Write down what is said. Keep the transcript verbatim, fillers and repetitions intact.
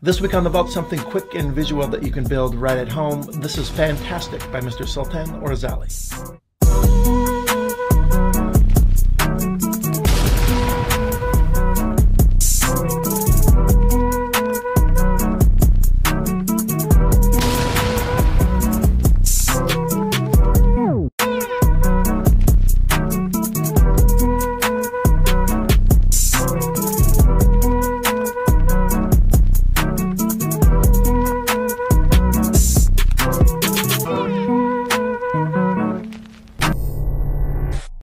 This week on the vault, something quick and visual that you can build right at home. This is Fantastic by Mister Sultan Orazaly.